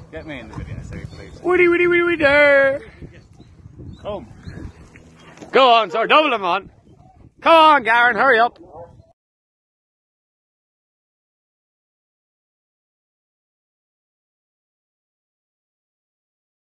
Get me in the video, so please. Woody there. Come. Go on, sir, double him on. Come on, Garen, hurry up.